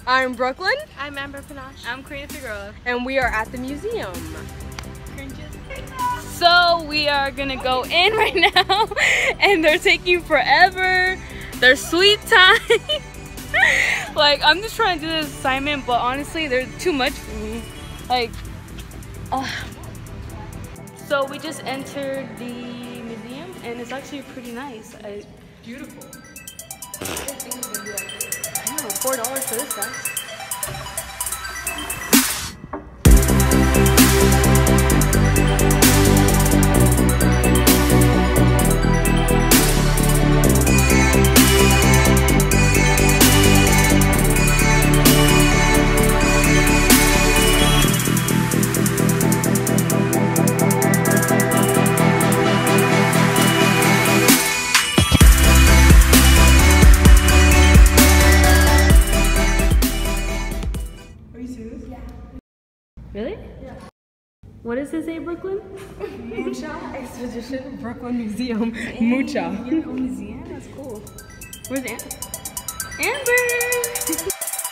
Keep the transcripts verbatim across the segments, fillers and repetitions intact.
I'm Brooklyn. I'm Amber Panache. I'm Karina Figueroa. And we are at the museum. So we are gonna go in right now and they're taking forever. They're sweet time. Like, I'm just trying to do this assignment, but honestly, they're too much for me. Like, uh. So we just entered the museum and it's actually pretty nice. I, Beautiful. I know, four dollars for this, guys. Really? Yeah. What does it say, Brooklyn? Mucha Expedition Brooklyn Museum. Hey, Mucha. Your own museum? That's cool. Where's Amber? Amber!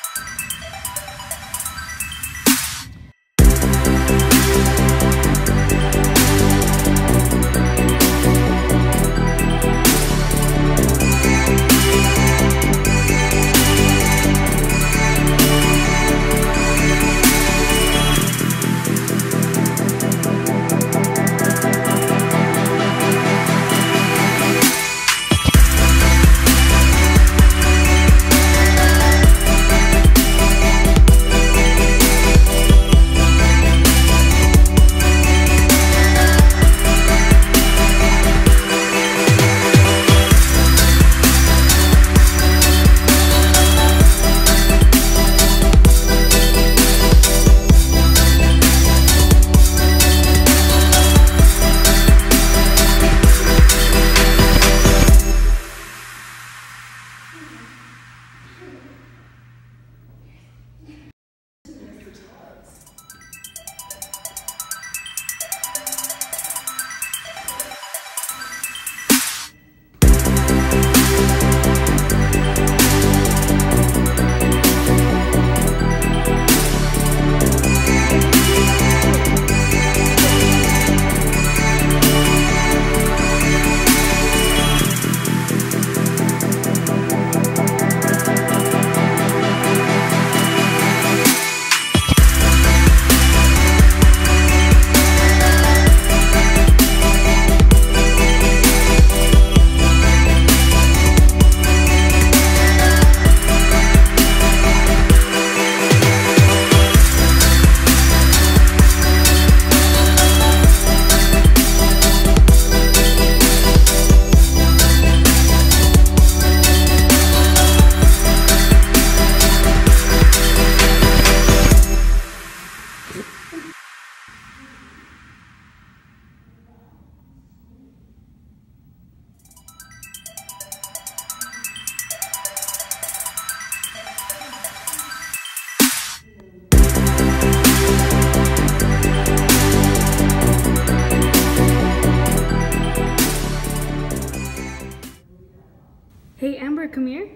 Hey, Amber, come here.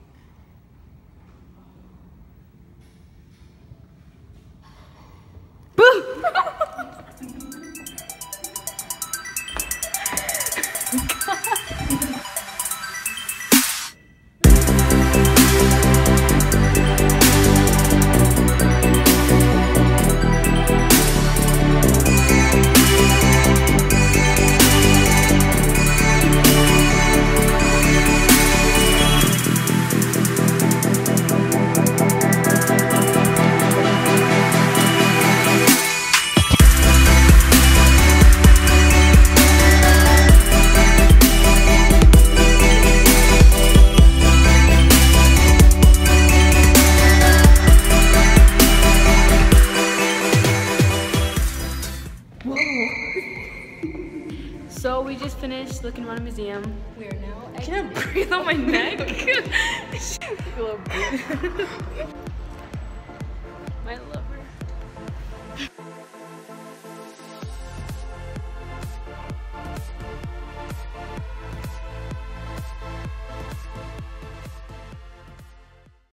So we just finished looking around the museum. We are now. I can't breathe on my neck. My lover.